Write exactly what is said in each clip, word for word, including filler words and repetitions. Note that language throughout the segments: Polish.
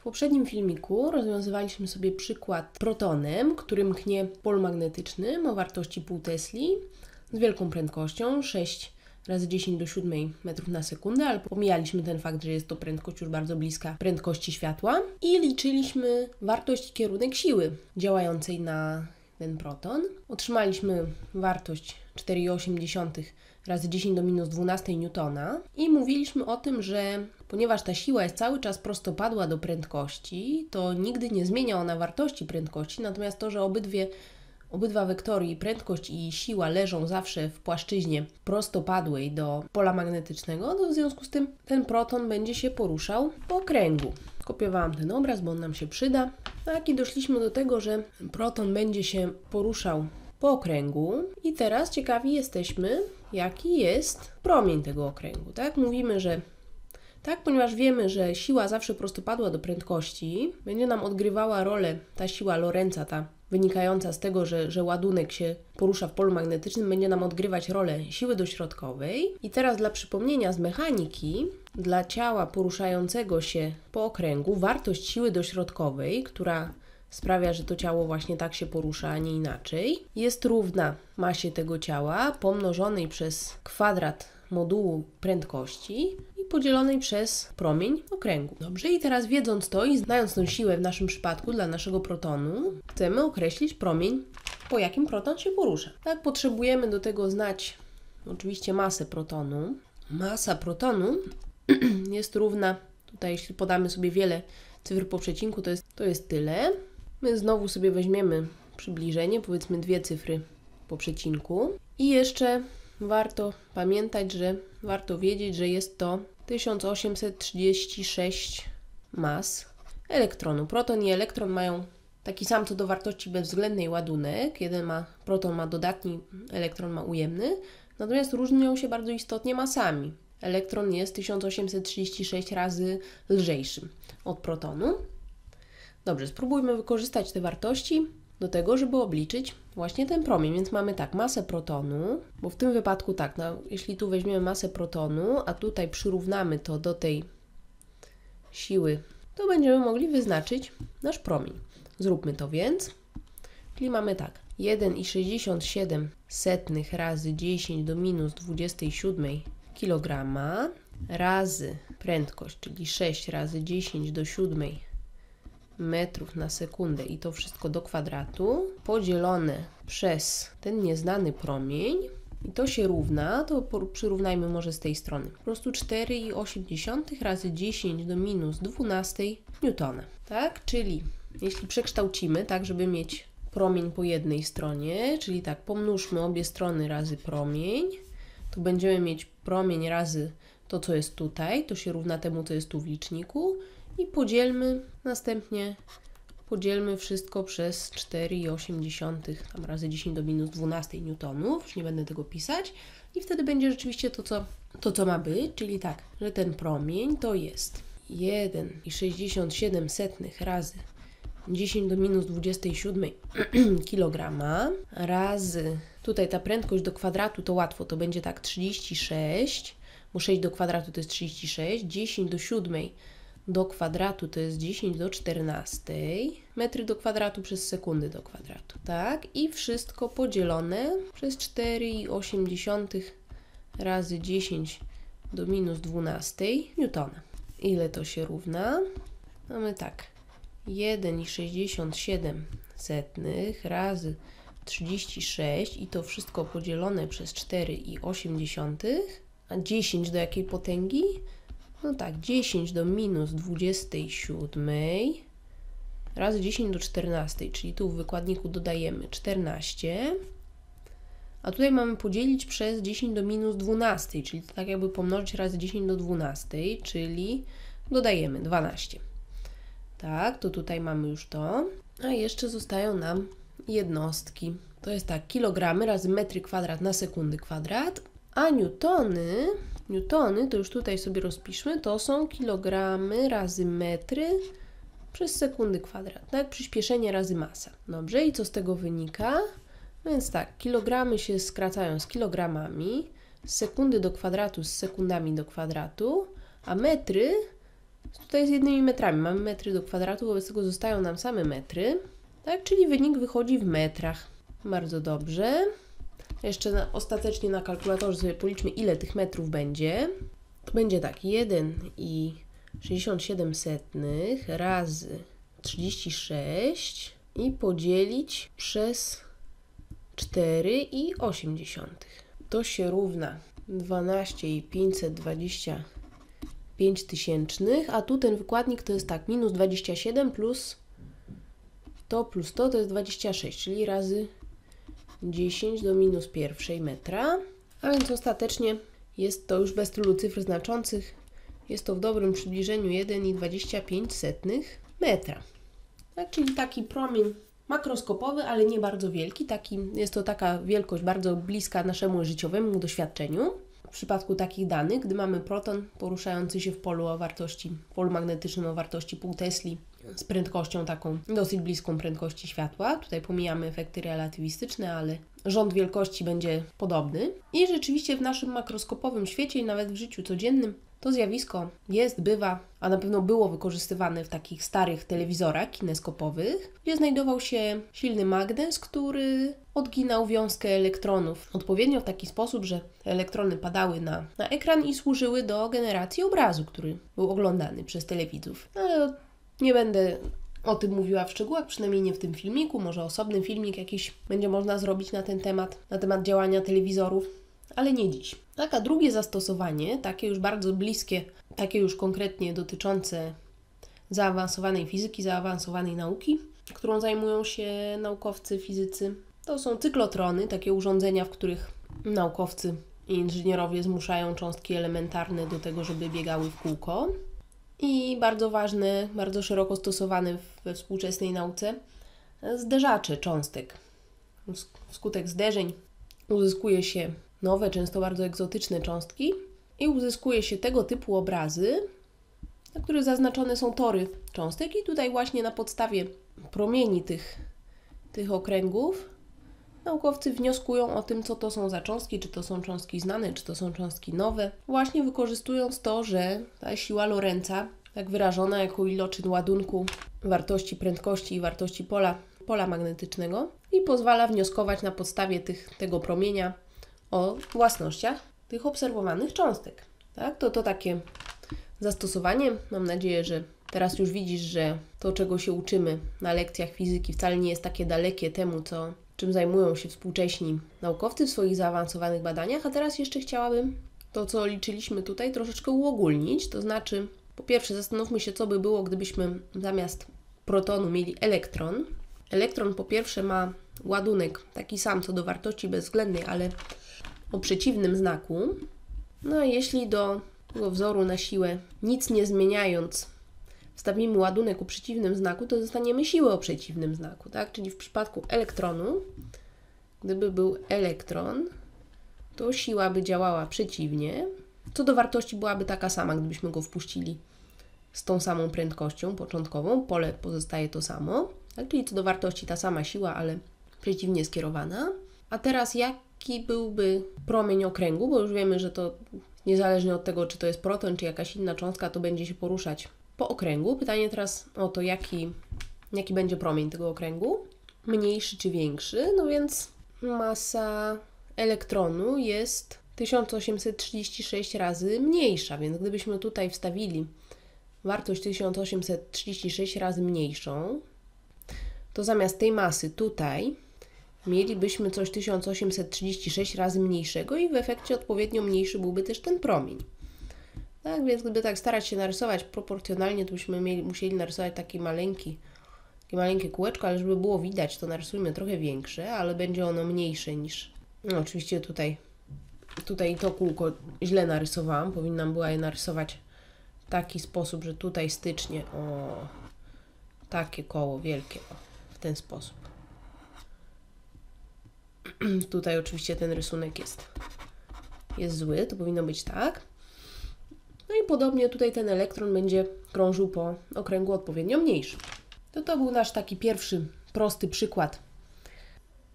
poprzednim filmiku rozwiązywaliśmy sobie przykład protonem, który mknie w polu magnetycznym o wartości pół Tesli z wielką prędkością sześć razy dziesięć do siódmej metrów na sekundę, ale pomijaliśmy ten fakt, że jest to prędkość już bardzo bliska prędkości światła i liczyliśmy wartość i kierunek siły działającej na ten proton. Otrzymaliśmy wartość cztery przecinek osiem razy dziesięć do minus dwunastej newtona i mówiliśmy o tym, że ponieważ ta siła jest cały czas prostopadła do prędkości, to nigdy nie zmienia ona wartości prędkości, natomiast to, że obydwie, obydwa wektory, i prędkość i siła leżą zawsze w płaszczyźnie prostopadłej do pola magnetycznego, to w związku z tym ten proton będzie się poruszał po okręgu. Kopiowałam ten obraz, bo on nam się przyda. Tak, i doszliśmy do tego, że proton będzie się poruszał po okręgu i teraz ciekawi jesteśmy, jaki jest promień tego okręgu. Tak, mówimy, że tak, ponieważ wiemy, że siła zawsze prostopadła do prędkości, będzie nam odgrywała rolę ta siła Lorentza, ta wynikająca z tego, że, że ładunek się porusza w polu magnetycznym, będzie nam odgrywać rolę siły dośrodkowej. I teraz dla przypomnienia z mechaniki, dla ciała poruszającego się po okręgu, wartość siły dośrodkowej, która sprawia, że to ciało właśnie tak się porusza, a nie inaczej, jest równa masie tego ciała pomnożonej przez kwadrat modułu prędkości i podzielonej przez promień okręgu. Dobrze, i teraz wiedząc to i znając tą siłę w naszym przypadku dla naszego protonu, chcemy określić promień, po jakim proton się porusza. Tak, potrzebujemy do tego znać oczywiście masę protonu. Masa protonu jest równa, tutaj jeśli podamy sobie wiele cyfr po przecinku, to jest, to jest tyle. My znowu sobie weźmiemy przybliżenie, powiedzmy dwie cyfry po przecinku. I jeszcze warto pamiętać, że warto wiedzieć, że jest to tysiąc osiemset trzydzieści sześć mas elektronu. Proton i elektron mają taki sam co do wartości bezwzględnej ładunek. Jeden ma, proton ma dodatni, elektron ma ujemny, natomiast różnią się bardzo istotnie masami. Elektron jest tysiąc osiemset trzydzieści sześć razy lżejszy od protonu. Dobrze, spróbujmy wykorzystać te wartości do tego, żeby obliczyć właśnie ten promień. Więc mamy tak, masę protonu, bo w tym wypadku tak, no, jeśli tu weźmiemy masę protonu, a tutaj przyrównamy to do tej siły, to będziemy mogli wyznaczyć nasz promień. Zróbmy to więc. Czyli mamy tak, jeden przecinek sześćdziesiąt siedem razy dziesięć do minus dwudziestej siódmej kilograma razy prędkość, czyli sześć razy dziesięć do siódmej metrów na sekundę i to wszystko do kwadratu, podzielone przez ten nieznany promień i to się równa, to przyrównajmy może z tej strony, po prostu cztery przecinek osiem razy dziesięć do minus dwunastej newtona. Tak, czyli jeśli przekształcimy tak, żeby mieć promień po jednej stronie, czyli tak, pomnóżmy obie strony razy promień, to będziemy mieć promień razy to, co jest tutaj, to się równa temu, co jest tu w liczniku i podzielmy, następnie podzielmy wszystko przez cztery przecinek osiem tam razy dziesięć do minus dwunastej newtonów, już nie będę tego pisać i wtedy będzie rzeczywiście to, co, to, co ma być, czyli tak, że ten promień to jest jeden przecinek sześćdziesiąt siedem razy dziesięć do minus dwudziestej siódmej kilograma razy, tutaj ta prędkość do kwadratu to łatwo, to będzie tak trzydzieści sześć, bo sześć do kwadratu to jest trzydzieści sześć, dziesięć do siódmej do kwadratu to jest dziesięć do czternastej metry do kwadratu przez sekundy do kwadratu, tak? I wszystko podzielone przez cztery przecinek osiem razy dziesięć do minus dwunastej newtona. Ile to się równa? Mamy tak, jeden przecinek sześćdziesiąt siedem razy trzydzieści sześć i to wszystko podzielone przez cztery przecinek osiem, a dziesięć do jakiej potęgi? No tak, dziesięć do minus dwudziestej siódmej razy dziesięć do czternastej, czyli tu w wykładniku dodajemy czternaście, a tutaj mamy podzielić przez dziesięć do minus dwunastej, czyli to tak jakby pomnożyć razy dziesięć do dwunastej, czyli dodajemy dwanaście. Tak, to tutaj mamy już to, a jeszcze zostają nam jednostki. To jest tak, kilogramy razy metry kwadrat na sekundy kwadrat, a newtony, newtony to już tutaj sobie rozpiszmy, to są kilogramy razy metry przez sekundy kwadrat, tak? Przyspieszenie razy masa. Dobrze, i co z tego wynika? No więc tak, kilogramy się skracają z kilogramami, sekundy do kwadratu z sekundami do kwadratu, a metry Tutaj z jednymi metrami. Mamy metry do kwadratu, wobec tego zostają nam same metry. Tak, czyli wynik wychodzi w metrach. Bardzo dobrze. Jeszcze na, ostatecznie na kalkulatorze sobie policzmy, ile tych metrów będzie. To będzie tak, jeden i sześćdziesiąt siedem setnych razy trzydzieści sześć i podzielić przez cztery i osiem dziesiątych. To się równa dwanaście i pięćset dwadzieścia pięć tysięcznych, a tu ten wykładnik to jest tak, minus dwadzieścia siedem plus to plus to, to jest dwadzieścia sześć, czyli razy dziesięć do minus pierwszej metra, a więc ostatecznie jest to już bez tylu cyfr znaczących, jest to w dobrym przybliżeniu jeden i dwadzieścia pięć setnych metra. Tak, czyli taki promień makroskopowy, ale nie bardzo wielki. Taki, jest to taka wielkość bardzo bliska naszemu życiowemu doświadczeniu. W przypadku takich danych, gdy mamy proton poruszający się w polu o wartości, polu magnetycznym o wartości pół Tesli z prędkością taką dosyć bliską prędkości światła. Tutaj pomijamy efekty relatywistyczne, ale rząd wielkości będzie podobny. I rzeczywiście w naszym makroskopowym świecie i nawet w życiu codziennym to zjawisko jest, bywa, a na pewno było wykorzystywane w takich starych telewizorach kineskopowych, gdzie znajdował się silny magnes, który odginał wiązkę elektronów odpowiednio w taki sposób, że te elektrony padały na, na ekran i służyły do generacji obrazu, który był oglądany przez telewidzów. Ale nie będę o tym mówiła w szczegółach, przynajmniej nie w tym filmiku, może osobny filmik jakiś będzie można zrobić na ten temat, na temat działania telewizorów, ale nie dziś. Tak, a drugie zastosowanie, takie już bardzo bliskie, takie już konkretnie dotyczące zaawansowanej fizyki, zaawansowanej nauki, którą zajmują się naukowcy, fizycy, to są cyklotrony, takie urządzenia, w których naukowcy i inżynierowie zmuszają cząstki elementarne do tego, żeby biegały w kółko. I bardzo ważne, bardzo szeroko stosowane we współczesnej nauce zderzacze cząstek. Wskutek zderzeń uzyskuje się nowe, często bardzo egzotyczne cząstki i uzyskuje się tego typu obrazy, na których zaznaczone są tory cząstek i tutaj właśnie na podstawie promieni tych, tych okręgów naukowcy wnioskują o tym, co to są za cząstki, czy to są cząstki znane, czy to są cząstki nowe, właśnie wykorzystując to, że ta siła Lorentza, tak wyrażona jako iloczyn ładunku wartości prędkości i wartości pola, pola magnetycznego i pozwala wnioskować na podstawie tych, tego promienia o własnościach tych obserwowanych cząstek. Tak? To to takie zastosowanie. Mam nadzieję, że teraz już widzisz, że to, czego się uczymy na lekcjach fizyki, wcale nie jest takie dalekie temu, co, czym zajmują się współcześni naukowcy w swoich zaawansowanych badaniach. A teraz jeszcze chciałabym to, co liczyliśmy tutaj, troszeczkę uogólnić. To znaczy, po pierwsze, zastanówmy się, co by było, gdybyśmy zamiast protonu mieli elektron. Elektron po pierwsze ma ładunek taki sam co do wartości bezwzględnej, ale o przeciwnym znaku. No a jeśli do tego wzoru na siłę, nic nie zmieniając, wstawimy ładunek o przeciwnym znaku, to dostaniemy siłę o przeciwnym znaku, tak? Czyli w przypadku elektronu, gdyby był elektron, to siła by działała przeciwnie. Co do wartości byłaby taka sama, gdybyśmy go wpuścili z tą samą prędkością początkową. Pole pozostaje to samo, tak? Czyli co do wartości ta sama siła, ale przeciwnie skierowana. A teraz jaki byłby promień okręgu, bo już wiemy, że to niezależnie od tego, czy to jest proton, czy jakaś inna cząstka, to będzie się poruszać po okręgu. Pytanie teraz o to, jaki, jaki będzie promień tego okręgu, mniejszy czy większy. No więc masa elektronu jest tysiąc osiemset trzydzieści sześć razy mniejsza, więc gdybyśmy tutaj wstawili wartość tysiąc osiemset trzydzieści sześć razy mniejszą, to zamiast tej masy tutaj mielibyśmy coś tysiąc osiemset trzydzieści sześć razy mniejszego i w efekcie odpowiednio mniejszy byłby też ten promień. Tak, więc gdyby tak starać się narysować proporcjonalnie, to byśmy mieli, musieli narysować taki maleńki, takie maleńkie kółeczko, ale żeby było widać, to narysujmy trochę większe, ale będzie ono mniejsze niż... No oczywiście tutaj, tutaj to kółko źle narysowałam, powinnam była je narysować w taki sposób, że tutaj stycznie, o, takie koło wielkie, o, w ten sposób. Tutaj oczywiście ten rysunek jest, jest zły, to powinno być tak. No i podobnie tutaj ten elektron będzie krążył po okręgu odpowiednio mniejszym. To to był nasz taki pierwszy prosty przykład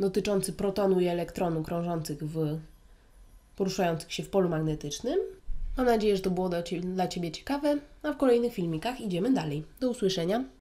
dotyczący protonu i elektronu krążących w, poruszających się w polu magnetycznym. Mam nadzieję, że to było dla Ciebie, dla Ciebie ciekawe, a w kolejnych filmikach idziemy dalej. Do usłyszenia.